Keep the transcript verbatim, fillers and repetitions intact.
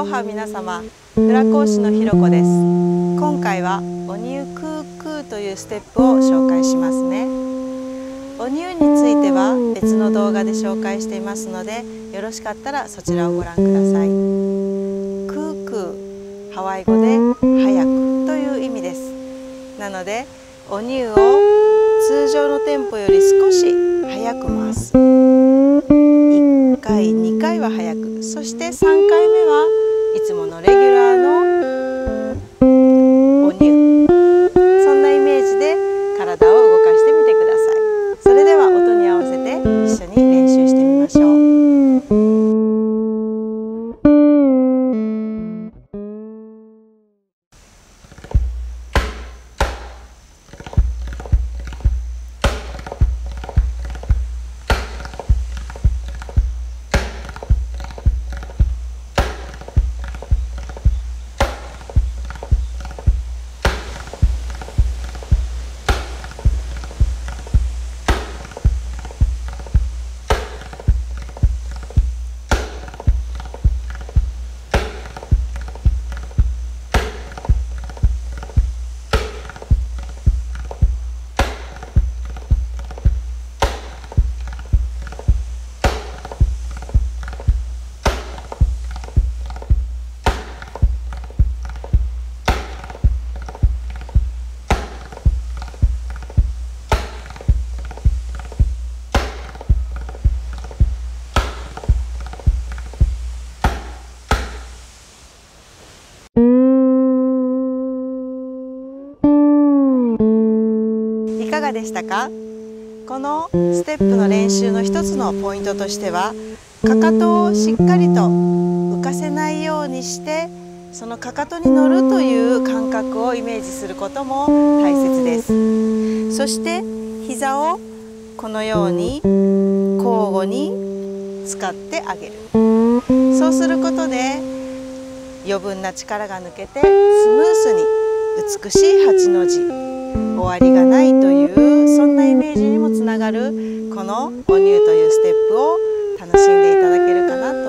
ハ皆様、フラ講師のひろこです。今回はおにゅうクークーというステップを紹介しますね。おにゅうについては別の動画で紹介していますので、よろしかったらそちらをご覧ください。クークー、ハワイ語で早くという意味です。なのでおにゅうを通常のテンポより少し早く回す。いっかい、にかいは早く、そしてさんかいめはいつものレギュラーのおにゅう。そんなイメージで体を動かしてみてください。それでは音に合わせて一緒に練習してみましょう。いかがでしたか？このステップの練習の一つのポイントとしては、かかとをしっかりと浮かせないようにして、そのかかとに乗るという感覚をイメージすることも大切です。そして膝をこのように交互に使ってあげる。そうすることで余分な力が抜けてスムースに美しいはちの字、終わりがないというそんなイメージにもつながるこのおにゅうというステップを楽しんでいただけるかなと